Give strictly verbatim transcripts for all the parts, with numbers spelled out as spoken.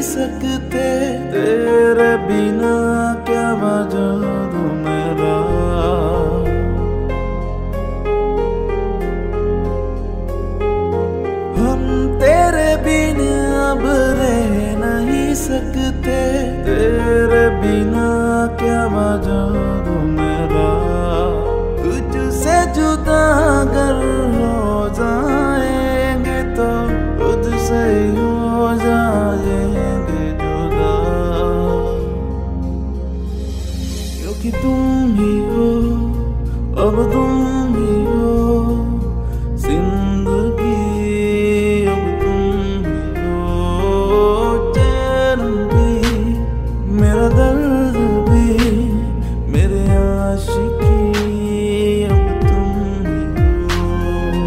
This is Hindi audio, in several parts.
सकते, तेरे बिना क्या वजूद मेरा। हम तेरे बिना अब रह नहीं सकते, तेरे बिना क्या वजूद मेरा। तुझसे जुदा अगर हो जाएंगे तो तुझसे ही हो जाएंगे जुदा, क्योंकि तुम ही हो, अब तुम ही हो जिंदगी, अब तुम ही हो चैन भी, मेरा दर्द भी, मेरे आशिकी, अब तुम ही हो।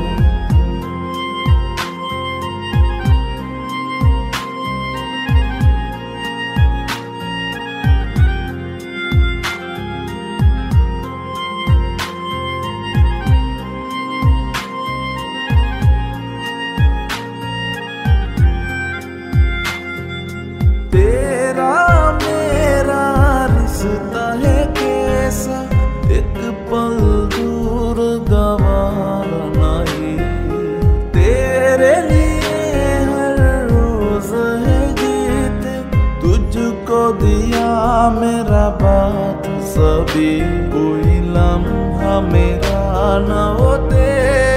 तेरा मेरा रिश्ता है कैसा, एक पल दूर गवारा नहीं। तेरे लिए हर रोज है गीत, तुझको दिया मेरा बात सभी, कोई लम्हा मेरा न हो तेरे